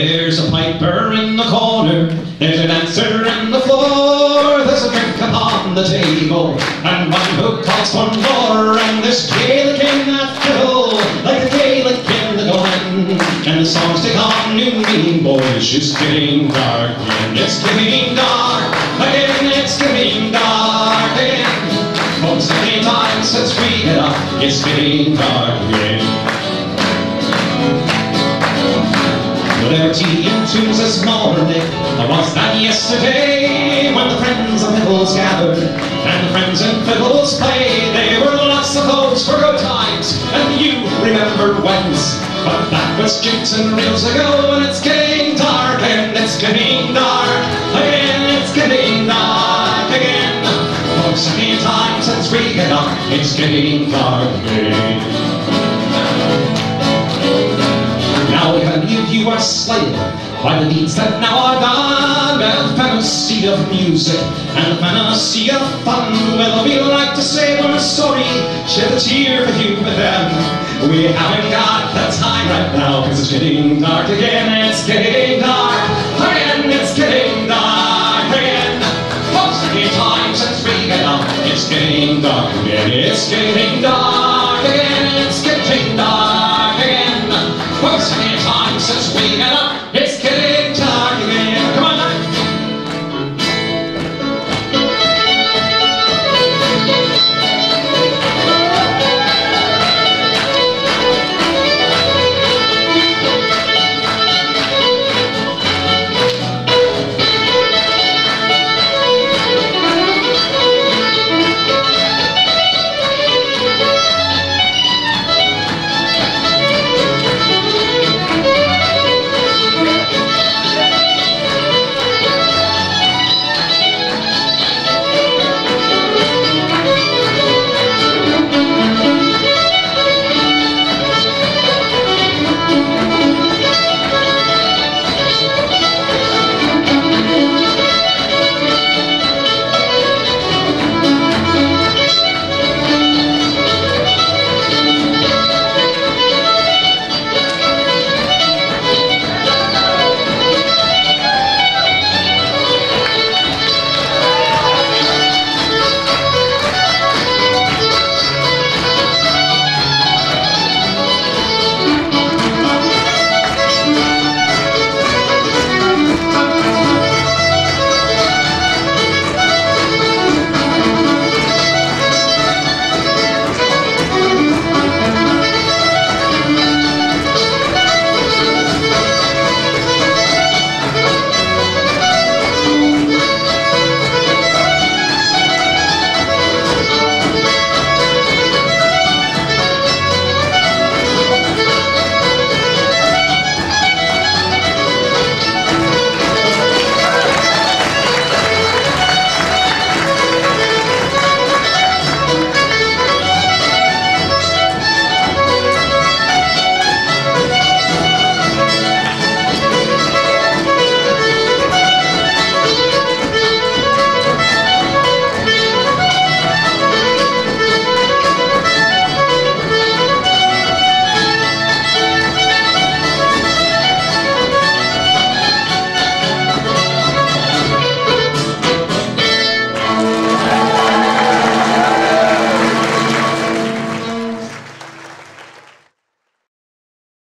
There's a piper in the corner, there's a dancer in the floor, there's a drink upon the table, and one who calls for more, and there's Gaelic in that fiddle, like a Gaelic in the glen, and the songs take on new meaning, boys. It's getting dark again, it's getting dark again, it's getting dark again. Folks, many times since we get up, it's getting dark again. There were tea and tunes this morning, or was that yesterday, when the friends and fiddles gathered, and the friends and fiddles played. There were lots of those for good times, and you remember whence, but that was jigs and reels ago, and it's getting dark, and it's getting dark again, it's getting dark again. Folks, many times since we get up, it's getting dark again. Now if any of you are slain by the deeds that now are done, the fantasy of music and the fantasy of fun, well, we like to say we're sorry, shed a tear for you with them. We haven't got the time right now, cause it's getting dark again, it's getting dark again, it's getting dark again. Folks, many times since we get up, it's getting dark again, it's getting dark